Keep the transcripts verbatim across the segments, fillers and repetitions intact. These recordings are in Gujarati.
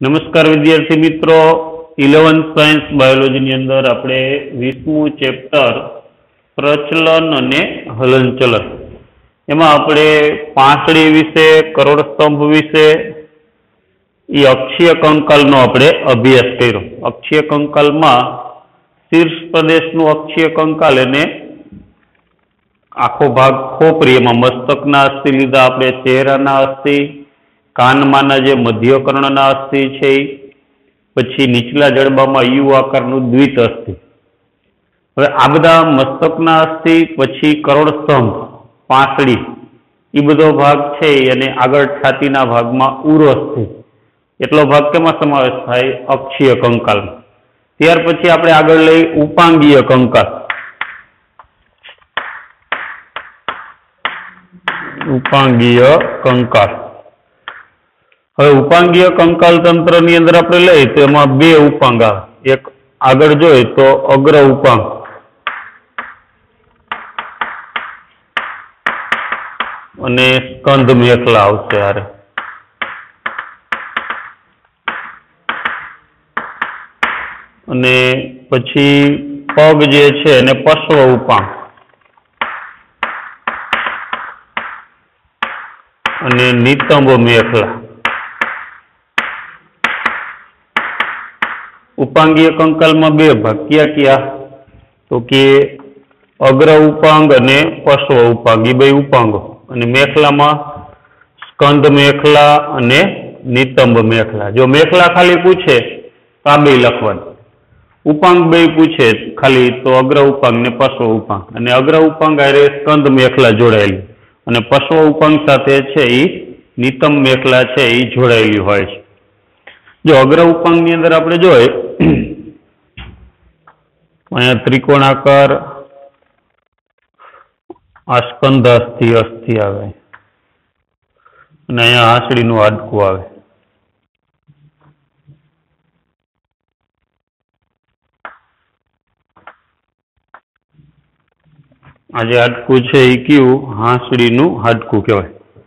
नमस्कार विद्यार्थी मित्रों, इलेवंथ साइंस बायोलॉजी अंदर આપણે વીસમું ચેપ્ટર પ્રચલન અને હલનચલન એમાં આપણે પાંસળી વિશે, કરોડ સ્તંભ વિશે એ અક્ષીય કંકાલનો આપણે અભ્યાસ કર્યો। અક્ષીય કંકાલમાં શીર્ષ પ્રદેશનું અક્ષીય કંકાલ એને આખો ભાગ ખોપરી, એમાં મસ્તકના અસ્થિ લીધા, આપણે ચહેરાના અસ્થિ, કાનમાંના જે મધ્યકર્ણના અસ્થિ છે, પછી નીચલા જડબામાં યુ આકારનું દ્વિત અસ્થિ। હવે આ બધા મસ્તકના અસ્થિ, પછી કરોડ સ્તંભ, પાંસળી, એ બધો ભાગ છે અને આગળ છાતીના ભાગમાં ઉરોસ્થિ, એટલો ભાગ કેમાં સમાવેશ થાય? અક્ષીય કંકાલમાં। ત્યાર પછી આપણે આગળ લઈ ઉપાંગીય કંકાલ। ઉપાંગીય કંકાલ હવે ઉપાંગીય કંકાલ તંત્રની અંદર આપણે લઈએ તો એમાં બે ઉપાંગ આવે। એક આગળ જોઈએ તો અગ્ર ઉપાંગ અને સ્કંદ મેખલા આવશે હારે। અને પછી પગ જે છે એને પશ્વ ઉપાંગ અને નિતંબ મેખલા। उपांगीय कंकाल में बे भाग क्या क्या? तो कि अग्र उपांग अने पश्व उपांग, ए बे उपांगो, अने मेखला में स्कंद मेखला अने नितंब मेखला। जो मेखला खाली पूछे तो आ बे लखवानुं, उपांग बे पूछे खाली तो अग्र उपांग ने पश्व उपांग, अने अग्र उपांग हारे स्कंद मेखला जोड़ायेली अने पश्व उपांग साथे छे ई नितंब मेखला छे ई जोड़ायेली होय छे। जो अग्र उपांग नी अंदर आपणे जोईए अहींया त्रिकोणाकार आ स्कंद अस्थि अस्थि आवे अने अहींया हांसळीनुं हाडकुं आवे। आ जे हाडकुं छे ई कयुं? हांसळीनुं हाडकुं कहेवाय।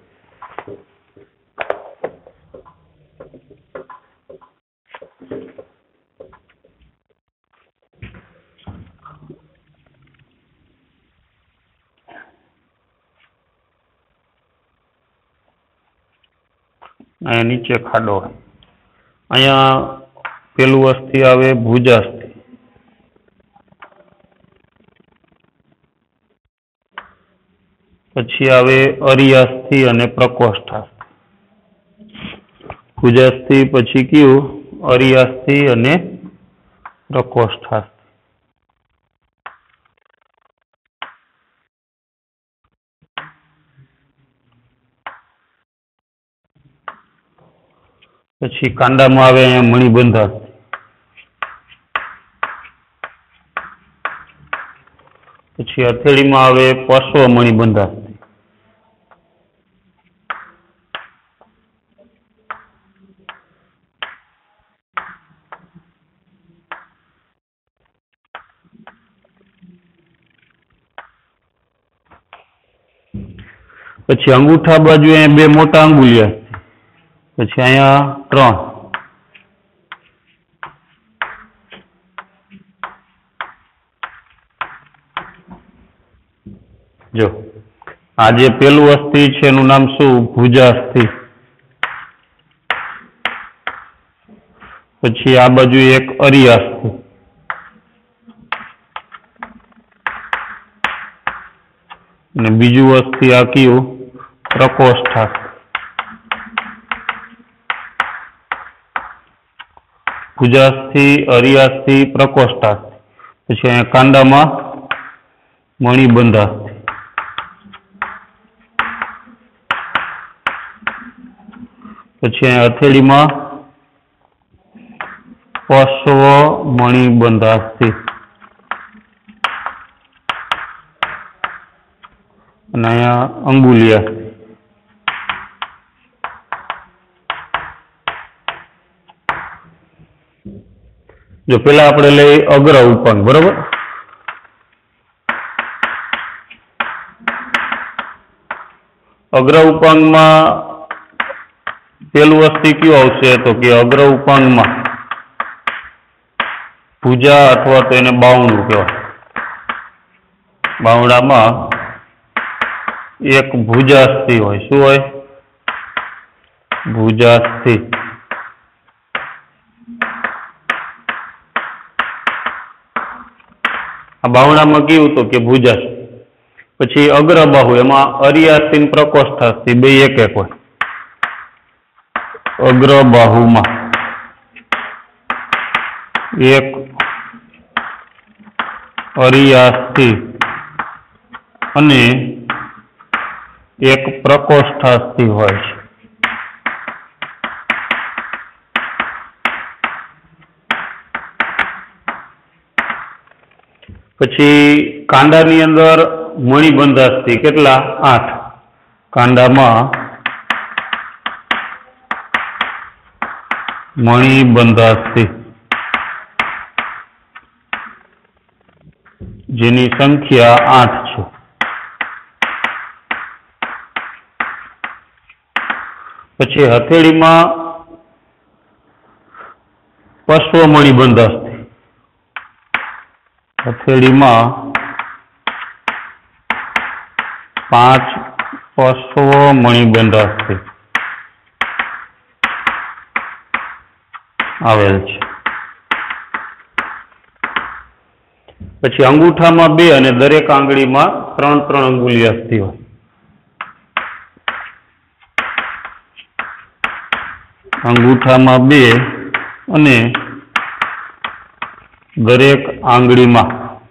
अहींया नीचे खाडो, अहींया पेलुं अस्थि आवे भुजास्थि, पछी आवे अरियास्थि अने प्रकोष्ठास्थि। भुजास्थि पछी कयुं? अरियास्थि अने प्रकोष्ठास्थि। पछी कांडामां आवे अहींया मणिबंधास्थि, पछी हथेळीमां आवे पश्व मणिबंधास्थि, पछी अंगूठा बाजू अहींया बे मोटा अंगुलिया, पछी अहींया त्रण, जो आ जे पेलुं अस्थि छे एनुं नाम शुं? भुजास्थि। पछी आ बाजू एक अरियास्थि, अने बीजुं अस्थि आ कयुं? प्रकोष्ठास्थि। भुजास्थि, अरियास्थि, प्रकोष्ठास्थि, पछी अहींया कांडामां मणिबंधास्थि, पछी अहींया हथेळीमां पश्व मणिबंधास्थि, अने अहींया अंगुलियास्थि। जो पेला आपणे लई अग्र उपांग, बराबर। अग्र उपांग में पहलू अस्थि क्यों आवशे तो कि अग्र उपांग में भुजा अथवा तो एने बावणुं कहेवाय। बावड़ा में एक भुजास्थि होय। शुं होय? भुजास्थि। आ बावड़ा में केवुं तो कि भुजास्थि। पछी अग्रबाहु एमां अर्यास्थि ने प्रकोष्ठास्थि बे एक एक होय। अग्रबाहु में एक अर्यास्थि अने एक प्रकोष्ठास्थि होय छे। पछी कांडानी अंदर मणिबंधास्थि केटला? आठ। कांडामां मणिबंधास्थि जेनी संख्या आठ छे। पछी हथेળી में पश्व मणिबंधास्थि। हथेળી में पांच पश्व मणिबंधास्थि आवेल छे। पछी अंगूठा में बे अने दरेक आंगળી में त्रण त्रण अंगुली अस्थि होय। अंगूठा में बे अने दरेक आंगળી में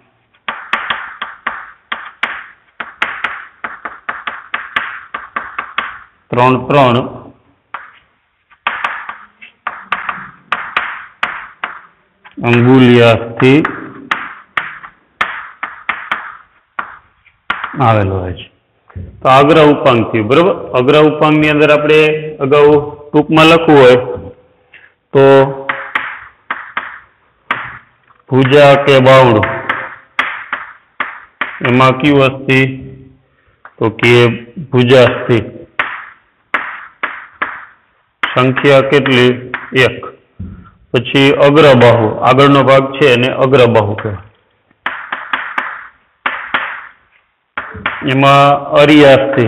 त्रण त्रण अंगुलियास्थि आवेलो होय छे। तो अग्र उपांग थी बराबर। अग्र उपांग नी अंदर आपणे अगाऊ टूंक में लखवुं होय तो भुजा के बावड़ू एमां क्यू अस्थि तो कि भुजास्थि। संख्या केटली? एक। पछी अग्रबाहु आगळनो भाग छे एने अग्रबाहु कहेवाय। एमां अर्यास्थि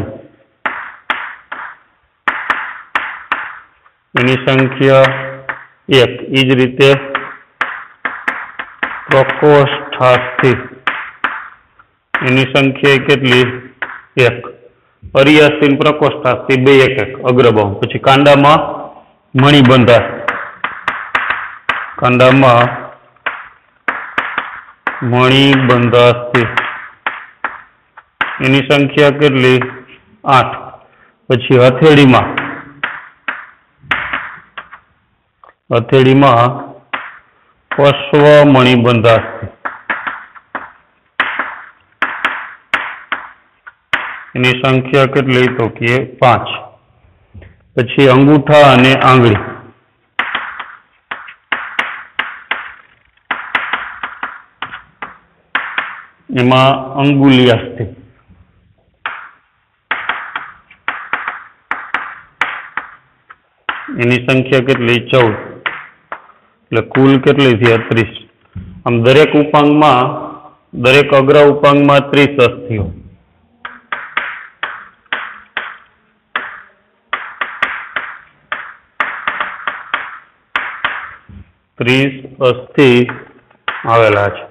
एनी संख्या एक। एज रीते प्रकोष्ठास्थि एनी संख्या केटली? एक। अर्यास्थि ने प्रकोष्ठास्थि बे एक एक अग्रबाहु। पछी कांडामां मणिबंधास्थि। कांडामां मणिबंधास्थि एनी संख्या केटली? आठ। पछी हथेળી में हथेળી में पश्व मणिबंधास्थि एनी संख्या केटली तो कि पांच। पछी अंगूठा अने आंगળી एमां अंगुलियास्थि एनी संख्या केटली? चौदह। એટલે કુલ કેટલી થઈ? ત્રીસ। આમ દરેક ઉપાંગમાં દરેક અગ્ર ઉપાંગમાં ત્રીસ અસ્થિઓ। ત્રીસ અસ્થિ આવેલા છે।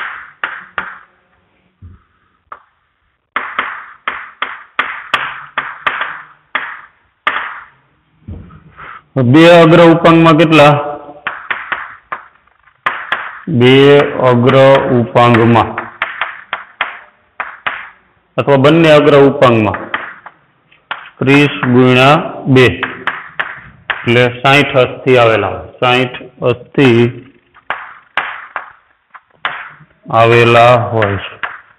બે અગ્ર ઉપાંગમાં કેટલા? બે અગ્ર ઉપાંગમાં अथवा बंने अग्र उपांग में तीस गुण्या बे એટલે साठ अस्थि आवेला साठ अस्थि आवेला होय छे।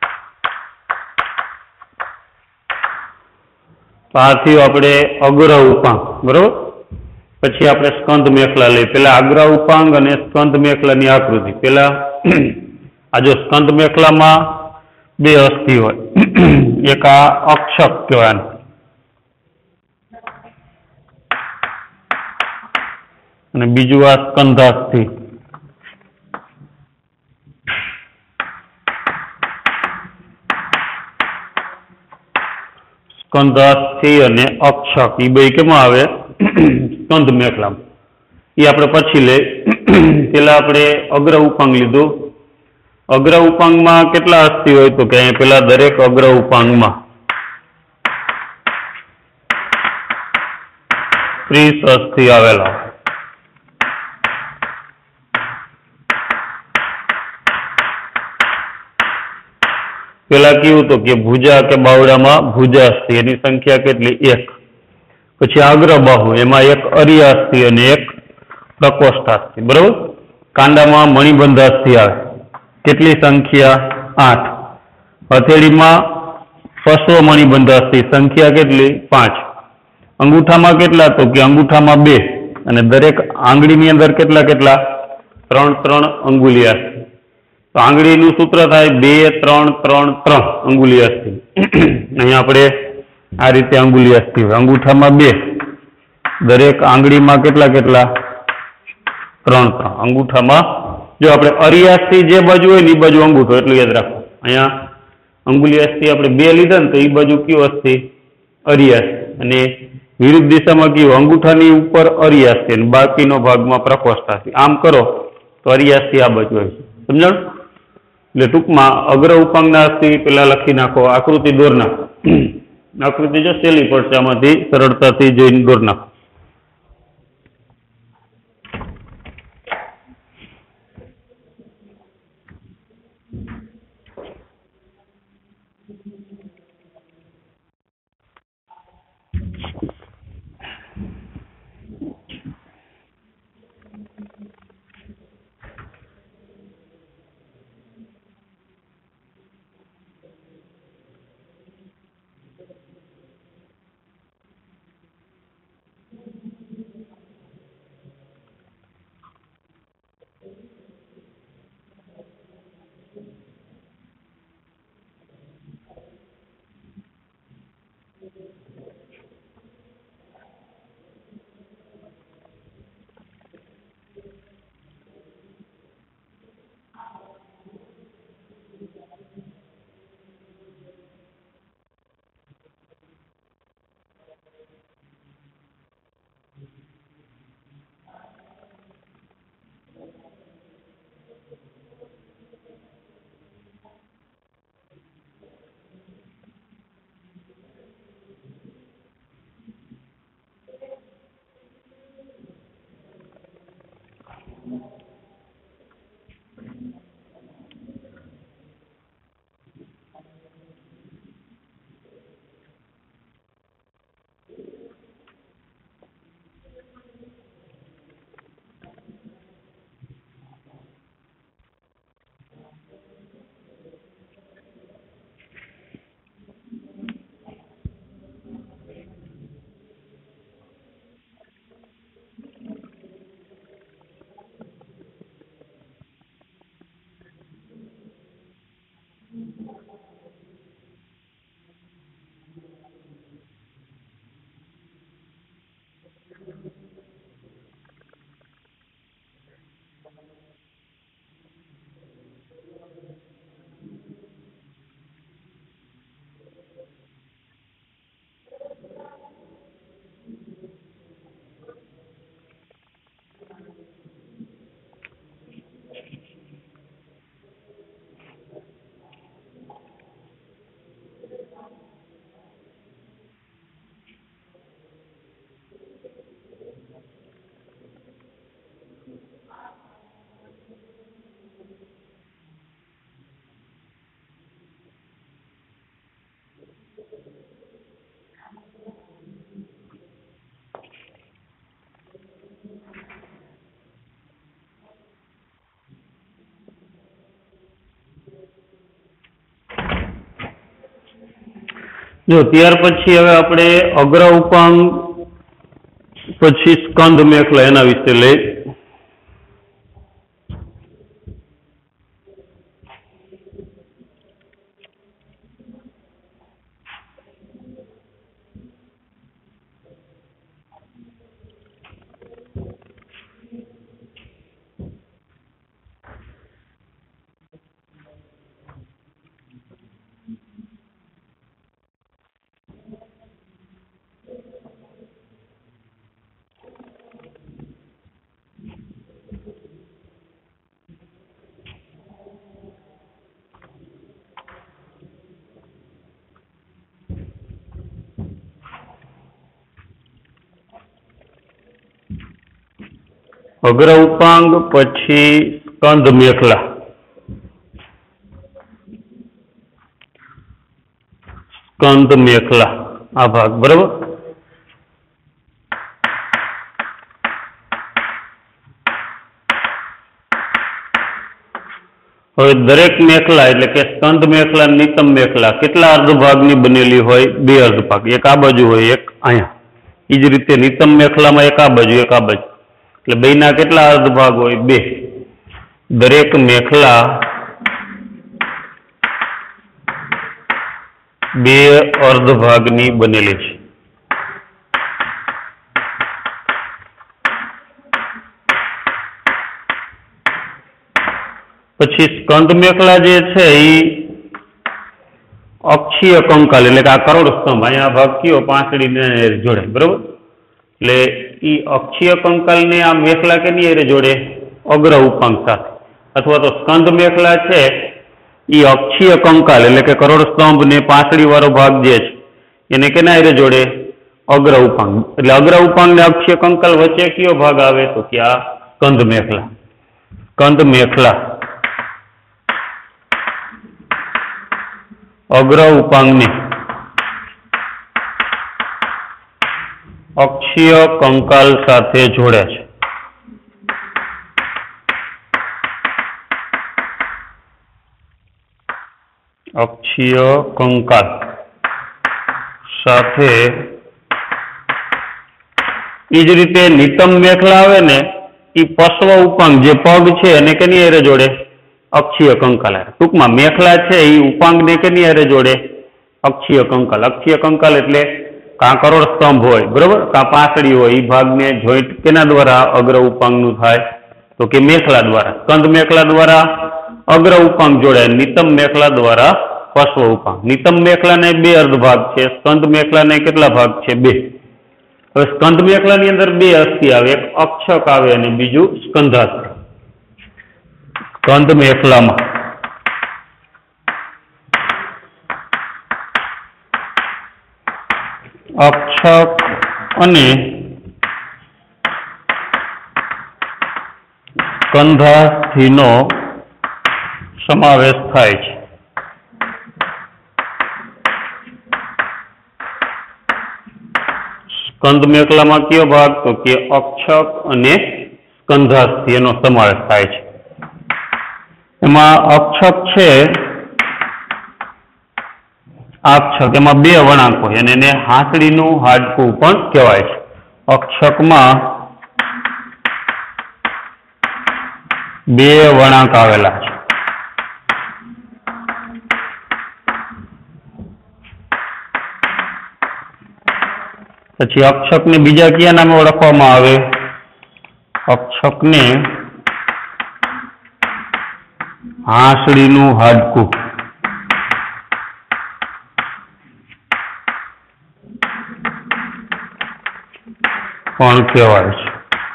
तो आ थी आपणे अग्र उपांग बरोबर। पछी आपणे स्कंद मेखला लई पेला अग्र उपांग अने स्कंद मेखलानी आकृति। पेला आ जो स्कंद मेखला में बे अस्थि होय एक आ अक्षक कहेवाय અને બીજું આ સ્કંધાસ્થિ. સ્કંધાસ્થિ અને અક્ષક એ બે કેમાં આવે? સ્કંધ મેખલામ. એ આપણે પછી લે. પેલા આપણે અગ્ર ઉપાંગ લીધું. અગ્ર ઉપાંગમાં કેટલા અસ્થિ હોય? તો કે પેલા દરેક અગ્ર ઉપાંગમાં ત્રીસ અસ્થિ આવેલા. પેલા કેવું તો કે ભુજા કે બાવડામાં ભુજા અસ્થિ એની સંખ્યા કેટલી? એક. પછી અગ્ર બાહુ એમાં એક અરિયાસ્થિ અને એક પ્રકોષ્ઠાસ્થિ. બરોબર. કાંડામાં મણિબંધાસ્થિ આવે. કેટલી સંખ્યા? આઠ. હથેળીમાં પશ્વ મણિબંધાસ્થિ સંખ્યા કેટલી? પાંચ. અંગૂઠામાં કેટલા? તો કે અંગૂઠામાં બે. અને દરેક આંગળીની અંદર કેટલા કેટલા? ત્રણ ત્રણ અંગુલિયા. તો આંગળીનું સૂત્ર થાય બે ત્રણ ત્રણ ત્રણ અંગુલિયાસ્થિ. અહીંયા આપણે આ રીતે અંગુલિયાસ્થિ હોય. અંગૂઠામાં બે. દરેક આંગળીમાં કેટલા કેટલા? ત્રણ ત્રણ. અંગૂઠામાં જો આપણે અરિયાસ્થિ જે બાજુ હોય ને એ બાજુ અંગૂઠો, એટલું યાદ રાખો. અહીંયા અંગુલિયાસ્થિ આપણે બે લીધા ને તો એ બાજુ કયું અસ્થિ? અરિયાસ્થિ. અને વિરુદ્ધ દિશામાં કયું? અંગૂઠાની ઉપર અરિયાસ્થિ અને બાકીનો ભાગમાં પ્રકોષ્ઠાસ્થિ. આમ કરો તો અરિયાસ્થિ આ બાજુ આવી. સમજણ? એટલે ટૂંકમાં અગ્ર ઉપાંગના અસ્થિ પેલા લખી નાખો. આકૃતિ દોર નાખો. આકૃતિ જો સહેલી પડશે, આમાંથી સરળતાથી જોઈને દોર નાખો. જો ત્યાર પછી હવે આપણે અગ્ર ઉપાંગ પછી સ્કંધ મેખલા એના વિશે લઈ. અગ્ર ઉપાંગ પછી સ્કંદ મેખલા, સ્કંદ મેખલા આ ભાગ બરાબર. હવે દરેક મેખલા એટલે કે સ્કંદ મેખલા, નિતમ મેખલા કેટલા અર્ધભાગની બનેલી હોય? બે અર્ધભાગ, એક આ બાજુ હોય એક અહીંયા. એ જ રીતે નિતમ મેખલામાં એક આ બાજુ એક આ બાજુ, એટલે બેના કેટલા અર્ધભાગ હોય? બે. દરેક મેખલા બે અર્ધભાગની બનેલી છે. પછી સ્કંદ મેખલા જે છે એ અક્ષીય કંકાલ એટલે કે આ કરોડ સ્તંભ, અહીંયા ભાગ કયો? પાંસળીને જોડે બરોબર. એટલે એ અક્ષીય કંકાલને આ મેખલા કેની હારે જોડે? અગ્ર ઉપાંગ સાથે. અથવા તો સ્કંદ મેખલા છે એ અક્ષીય કંકાલ એટલે કે કરોડ સ્તંભ ને પાંસળી વાળો ભાગ જે છે એને કેના હારે જોડે? અગ્ર ઉપાંગ. એટલે અગ્ર ઉપાંગ ને અક્ષીય કંકાલ વચ્ચે કયો ભાગ આવે? તો કે આ સ્કંદ મેખલા. સ્કંદ મેખલા અગ્ર ઉપાંગને અક્ષીય કંકાલ સાથે જોડે છે. અક્ષીય કંકાલ સાથે એ જ રીતે નિતમ મેખલા આવે ને એ પશ્વ ઉપાંગ જે પગ છે એને કેની હારે જોડે? અક્ષીય કંકાલ. ટૂંકમાં મેખલા છે એ ઉપાંગને કેની હારે જોડે? અક્ષીય કંકાલ. અક્ષીય કંકાલ એટલે કાં કરોડ સ્તંભ હોય બરોબર, કાં પાંસળી હોય, એ ભાગને જોઈન્ટ કેના દ્વારા અગ્ર ઉપાંગનું થાય? તો કે મેખલા દ્વારા. સ્કંદ મેખલા દ્વારા અગ્ર ઉપાંગ જોડાય, નિતમ મેખલા દ્વારા પશ્વ ઉપાંગ. નિતમ મેખલાને બે અર્ધ ભાગ છે, સ્કંદ મેખલાને કેટલા ભાગ છે? બે. હવે સ્કંદ મેખલાની અંદર બે અસ્થિ આવે, એક અક્ષક આવે અને બીજું સ્કંધાસ્થિ. સ્કંદ મેખલામાં અક્ષક અને સ્કંધાસ્થિનો સમાવેશ થાય છે. સ્કંદ મેખલામાં કયો ભાગ? તો કે અક્ષક અને સ્કંધાસ્થિ એનો સમાવેશ થાય છે. એમાં અક્ષક છે અક્ષક એમાં બે વળાંક હોય અને એને હાંસડીનું હાડકું પણ કહેવાય છે. અક્ષકમાં બે વળાંક આવેલા છે. પછી અક્ષકને બીજા કયા નામે ઓળખવામાં આવે? અક્ષકને હાંસડીનું હાડકું પણ કહેવાય છે.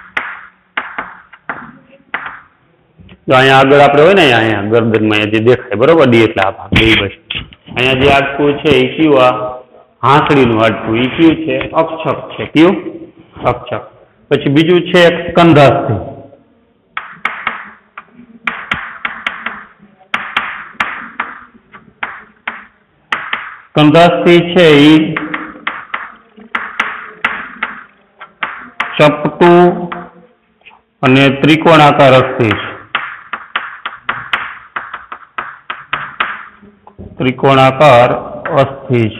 અહીંયા આગળ આપણે હોય ને અહીંયા ગરદનમાં જે દેખાય બરોબર, ડી એટલે આ ભાગ બે બસ. અહીંયા જે હાડકું છે એ કયું? આ હાંસડીનું હાડકું. એ કયું છે? અક્ષક છે. કયું? અક્ષક. પછી બીજું છે એક સ્કંધાસ્થિ. સ્કંધાસ્થિ છે એ ચપટું અને ત્રિકોણાકાર અસ્થિ છે. ત્રિકોણાકાર અસ્થિ છે.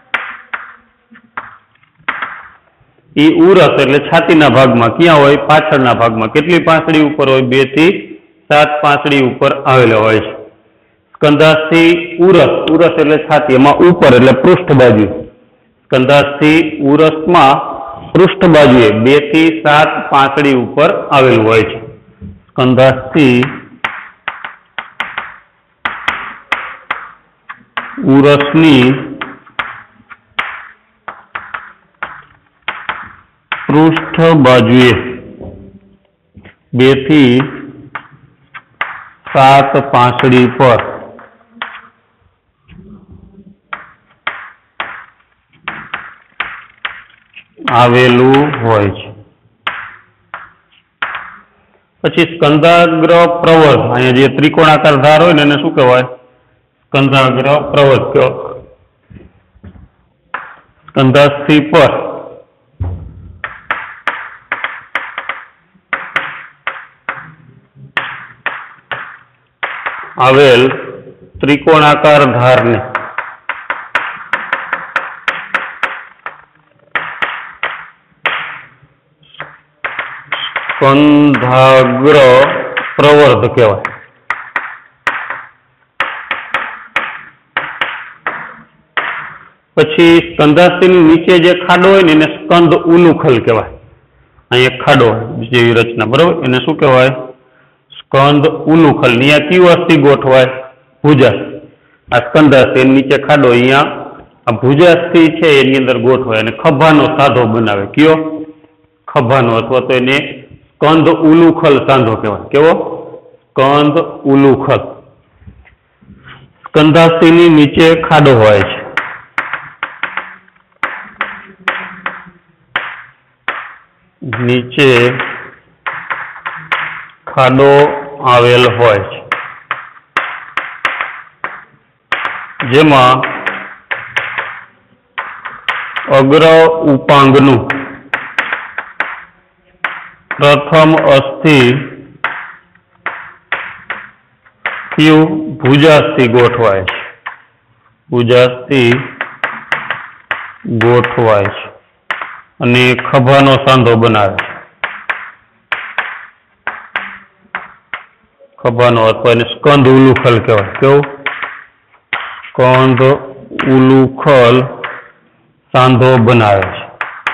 એ ઉરસ એટલે છાતીના ભાગમાં ક્યાં હોય? પાછળના ભાગમાં. કેટલી પાંસળી ઉપર હોય? બે થી સાત પાંસળી ઉપર આવેલો હોય છે. સ્કંધાસ્થિ ઉરસ, ઉરસ એટલે છાતી, એમાં ઉપર એટલે પૃષ્ઠ બાજુ. સ્કંધાસ્થિ ઉરસમાં પૃષ્ઠ બાજુએ બે થી સાત પાંસળી ઉપર આવેલું હોય છે. સ્કંધાસ્થિ ઉરસની પૃષ્ઠ બાજુએ બે થી સાત પાંસળી પર આવેલું હોય છે. પછી સ્કંધાગ્ર પ્રવર્ધ, અહીંયા જે ત્રિકોણાકાર ધાર હોય ને એને શું કહેવાય? સ્કંધાગ્ર પ્રવર્ધ કહેવાય. સ્કંધાસ્થિ પર આવેલ ત્રિકોણાકાર ધારને સ્કંધાગ્ર પ્રવર્ધ કહેવાય. પછી સ્કંધાસ્થિની નીચે જે ખાડો હોય ને એને સ્કંદ ઉલુખલ કહેવાય. અહીં એક ખાડો જેવી રચના, બરોબર, એને શું કહેવાય? સ્કંદ ઉલુખલ. અહીંયા કયું અસ્થિ ગોઠવાય? ભુજાસ્થિ. આ સ્કંધાસ્થિ એની નીચે ખાડો, અહીંયા આ ભુજાસ્થિ છે એની અંદર ગોઠવાય અને ખભાનો સાંધો બનાવે. કયો? ખભાનો, અથવા તો એને સ્કંદ ઉલુખલ સાંધો કહેવાય. કેવો? સ્કંદ ઉલુખલ. સ્કંધાસ્થિની નીચે ખાડો હોય છે. નીચે ખાડો આવેલ હોય છે, જેમાં અગ્ર ઉપાંગનું પ્રથમ અસ્થિ કયું? ભુજાસ્થિ ગોઠવાય છે. ભુજાસ્થિ ગોઠવાય છે અને ખભાનો સાંધો બનાવે છે. ખભાનો, અથવા એને સ્કંદ ઉલુખલ કહેવાય. કેવું? સ્કંદ ઉલુખલ સાંધો બનાવે છે.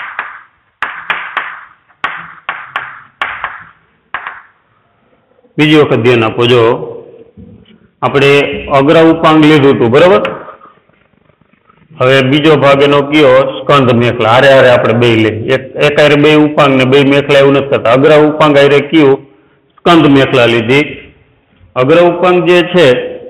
બીજી વખત ધ્યાન આપો. જો આપણે અગ્ર ઉપાંગ લીધું હતું, બરોબર. હવે બીજો ભાગ એનો કયો? સ્કંદ મેખલા. હારે હારે આપણે બે લઈએ. એક એક હારે બે ઉપાંગ ને બે મેખલા એવું નથી થતા. અગ્ર ઉપાંગ હારે કયું? સ્કંદ મેખલા લીધી. અગ્ર ઉપાંગ જે છે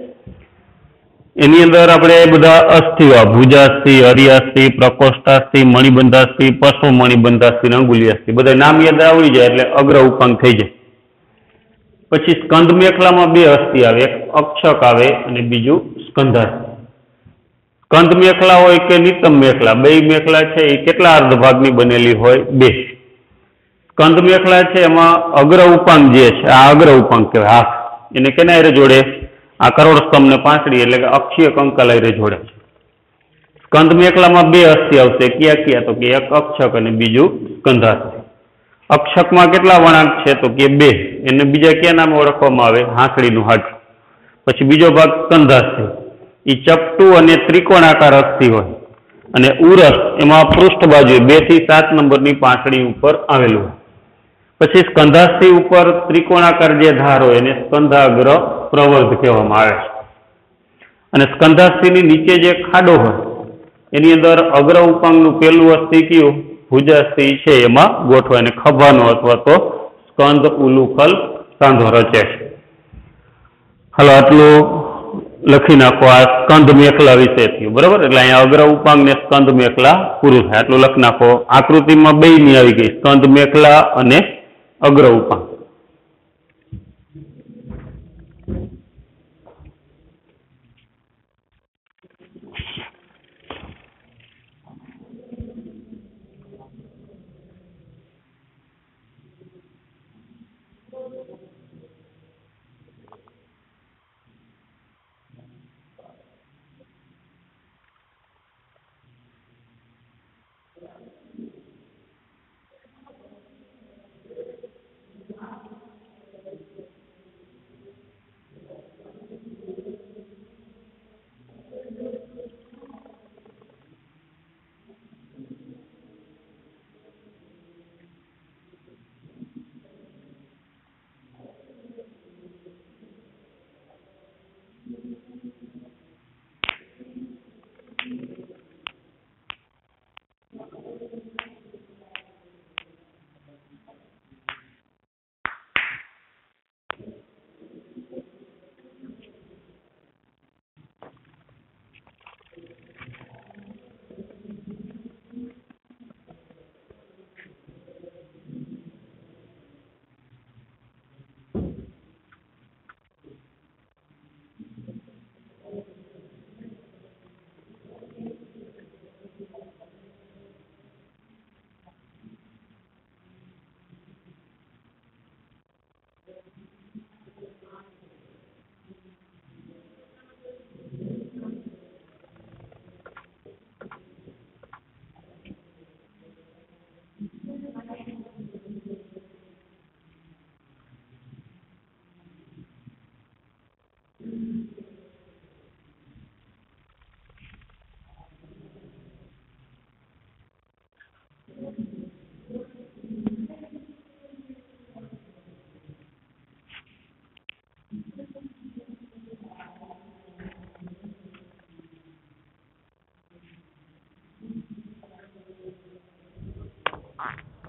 એની અંદર આપણે બધા અસ્થિઓ, ભુજાસ્થિ, હરિયાસ્થિ, પ્રકોષ્ઠાસ્થિ, મણિબંધાસ્થિ, પશ્વ મણિબંધાસ્થિ, અંગુલિયાસ્થિ, બધા નામ યાદ આવડી જાય એટલે અગ્ર ઉપાંગ થઈ જાય. પછી સ્કંદ મેખલામાં બે અસ્થિ આવે, એક અક્ષક આવે અને બીજું સ્કંધાસ્થિ. સ્કંદ મેખલા હોય કે નિતમ મેખલા, બે મેખલા છે એ કેટલા અર્ધ ભાગની બનેલી હોય? બે. સ્કંદ મેખલા છે એમાં અગ્ર ઉપાંગ જે છે, આ અગ્ર ઉપાંગ કહેવાય. હાથ એને કેના હારે જોડે? આ કરોડ સ્તંભ ને પાંસળી એટલે કે અક્ષીય કંકાલ હારે જોડે. સ્કંદ મેખલામાં બે અસ્થિ આવશે. ક્યાં ક્યાં? તો કે એક અક્ષક અને બીજું સ્કંધાસ્થિ. અક્ષકમાં કેટલા વળાંક છે? તો કે બે. એને બીજા ક્યાં નામે ઓળખવામાં આવે? હાંસળીનું હાડકું. પછી બીજો ભાગ સ્કંધાસ્થિ, એ ચપટું અને ત્રિકોણાકાર અસ્થિ હોય અને ઉરસ એમાં પૃષ્ઠ બાજુ બે થી સાત નંબરની પાંસળી ઉપર આવેલું હોય. પછી સ્કંધાસ્થિ ઉપર ત્રિકોણાકાર જે ધાર હોય એને સ્કંધાગ્ર પ્રવર્ધ કહેવામાં આવે છે. અને સ્કંધાસ્થિની નીચે જે ખાડો હોય એની અંદર અગ્ર ઉપાંગનું પહેલું અસ્થિ કયું? ભુજાસ્થિ છે એમાં ગોઠવાય અને ખભાનો અથવા તો સ્કંદ ઉલુખલ સાંધો રચે છે. હાલો, આટલું લખી નાખો. આ સ્કંદ મેખલા વિશે થયું, બરોબર. એટલે અહીંયા અગ્ર ઉપાંગ ને સ્કંદ મેખલા પૂરું થાય. આટલું લખી નાખો. આકૃતિમાં બે ની આવી ગઈ, સ્કંદ મેખલા અને અગ્ર ઉપાંગ.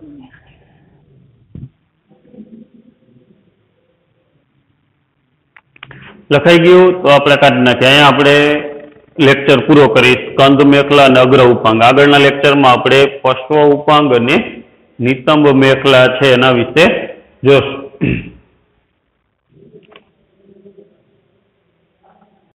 લખાઈ ગયું તો આપણે કાઢી નાખીએ. અહીંયા આપણે લેક્ચર પૂરો કરી સ્કંદ મેખલા અને અગ્ર ઉપાંગ. આગળના લેક્ચરમાં આપણે પશ્વ ઉપાંગ અને નિતંબ મેખલા છે એના વિશે જોશું.